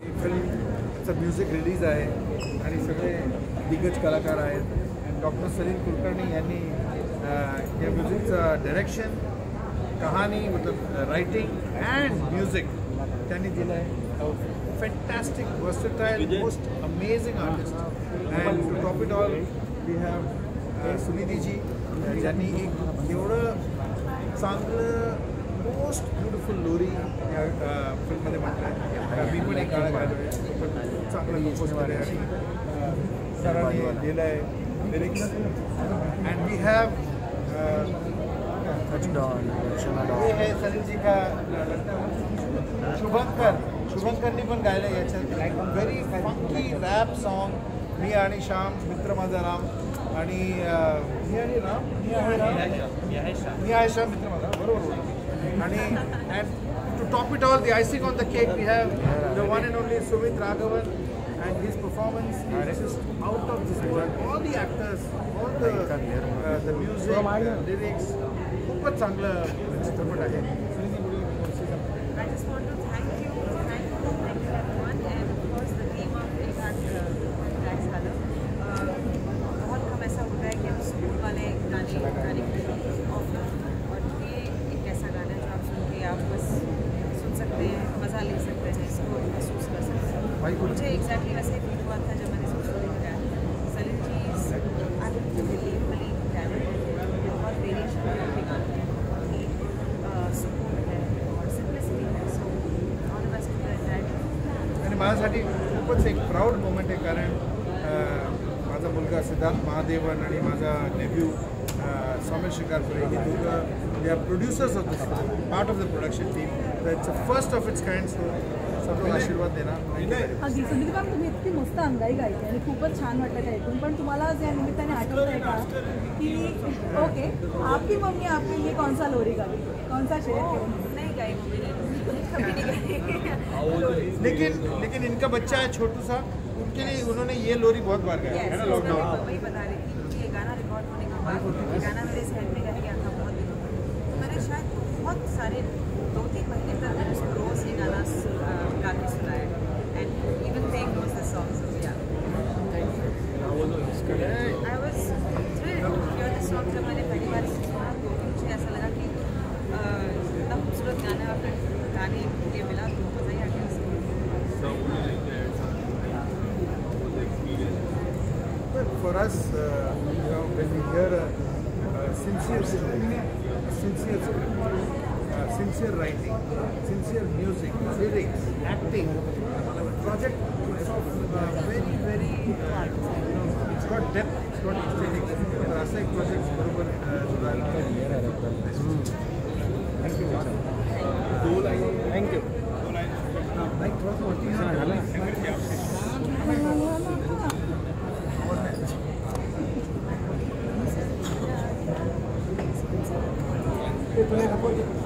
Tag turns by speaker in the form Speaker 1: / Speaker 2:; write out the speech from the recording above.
Speaker 1: फिल्मचं music release आहे आणि सगळे दिग्गज कलाकार आहेत. डॉक्टर सलील कुलकर्णी यांनी या म्युझिकचं डायरेक्शन, कहाणी मतलब रायटिंग अँड म्युझिक त्यांनी दिलं आहे. Fantastic, versatile, most amazing artist. And to top it all we have Sunidhi ji, ज्यांनी एक एवढं चांगलं मोस्ट ब्युटिफुल लोरी या फिल्ममध्ये म्हटलं आहे. मी पण एक गाणं गायलो आहे, पण चांगलं कंपोज केलं आहे आणि सरांनी लिहिलं आहे लिरिक्स. अँड वी हॅव ये है सलील जी का शुभंकरनी पण गायलं आहे याच्यात. Very funky rap song. मी आणि श्याम, मित्र माझा राम आणि मी आहे श्याम, मित्र माझा, बरोबर. आणि and to top it all, the icing on the cake, we have the one and only Sumit Raghavan. And his performance is just out of this world. All the actors, all the music, lyrics, खूपच चांगलं चित्रपट आहे.
Speaker 2: I just want to thank you everyone, and of course the team of Tracks Color. बहुत कम ऐसा होता है कि हम स्कूल वाले गाने ऑफर, और ये एक ऐसा गाना है जो आप सुन के आप बस सुन सकते हैं, मज़ा ले सकते हैं, इसको महसूस कर सकते हैं. मुझे एग्जैक्टली वैसे फील हुआ था जब मैंने सोचा गाया. सलील जी अनबिलीवेबली टैलेंटेड, बहुत वेरिएशन के गाने हैं, बहुत ही सुकून है और सिंप्लिसिटी है. So all the best to the entire team.
Speaker 1: आणि माझ्यासाठी खूपच एक प्राऊड मोमेंट आहे, कारण माझा मुलगा सिद्धार्थ महादेवन आणि माझा नेव्ह्यू सौम्य शिकारपुरे, हे दोघं they are producers of this, part of the production team. It's a first of its kind. So सगळं आशीर्वाद देणार.
Speaker 3: अगदी सुनील मॅम, तुम्ही इतकी मस्त अंगाई गायते आणि खूपच छान वाटतं ते ऐकून. पण तुम्हाला या निमित्ताने आठवत आहे का की ओके आपकी मम्मी आपके लिए कौन सा लोरी गाई, कौन सा शेर?
Speaker 2: नहीं गाई मम्मी ने, कभी नहीं गाई.
Speaker 1: लेकिन इनका बच्चा है छोटू सा, उनके लिए उन्होंने ये लोरी बहुत बार गाया है ना लॉकडाउन.
Speaker 2: वही बता रही थी कि ये गाना रिकॉर्ड होने के बाद गाना मेरे सेट में रह गया था बहुत दिनों तक. तो मैंने शायद बहुत सारे 2-3 महीने तक मैंने उसको रोज़ ये गाना गा के सुनाया. And even they knows the song, so yeah. I was thrilled to hear this song. जब मैंने पहली बार इसे सुना तो मुझे ऐसा लगा कि इतना खूबसूरत गाना गाने के लिए मिला तो मज़ा ही आ गया.
Speaker 1: But for us, when we hear a sincere script, sincere writing, sincere music, lyrics, acting, project very it's got depth, it's got aesthetics. तर असं एक प्रोजेक्ट बरोबर थँक्यू. थँक्यू.